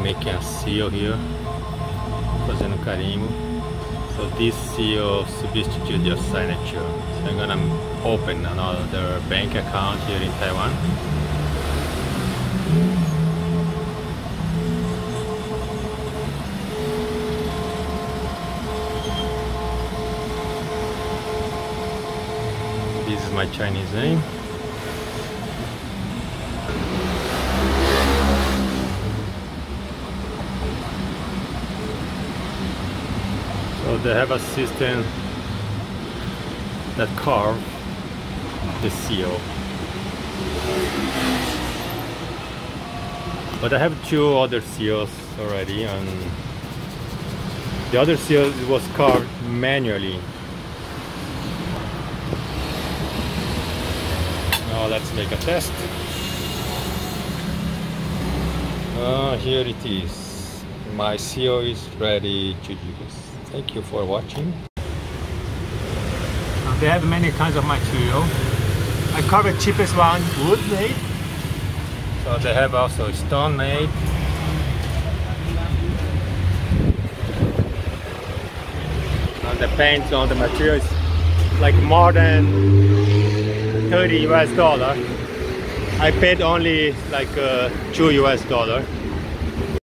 making a seal here, fazendo carimbo. So this seal substitutes your signature. So I'm gonna open another bank account here in Taiwan. This is my Chinese name. So they have a system that carves the seal. But I have two other seals already, and the other seal was carved manually. Now let's make a test. Here it is. My seal is ready to use. Thank you for watching. They have many kinds of material. I covered the cheapest one, wood made. So they have also stone made. And depends on the material, it's like more than 30 US dollar. I paid only like $2 US.